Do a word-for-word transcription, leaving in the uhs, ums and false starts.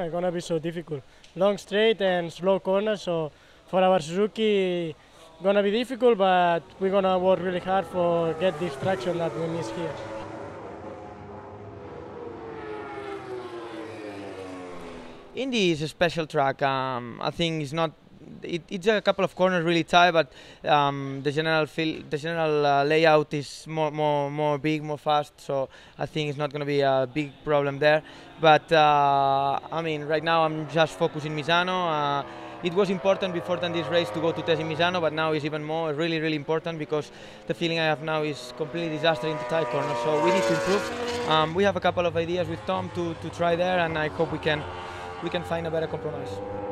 gonna be so difficult. Long straight and slow corners, so for our Suzuki, gonna be difficult, but we're gonna work really hard for get this traction that we miss here. Indy is a special track. Um, I think it's not. It, it's a couple of corners really tight, but um, the general feel, the general uh, layout is more, more, more big, more fast. So I think it's not going to be a big problem there. But uh, I mean, right now I'm just focused in Misano. Uh, it was important before than this race to go to test in Misano, but now it's even more, really, really important because the feeling I have now is completely disaster in the tight corner. So we need to improve. Um, we have a couple of ideas with Tom to, to try there, and I hope we can we can find a better compromise.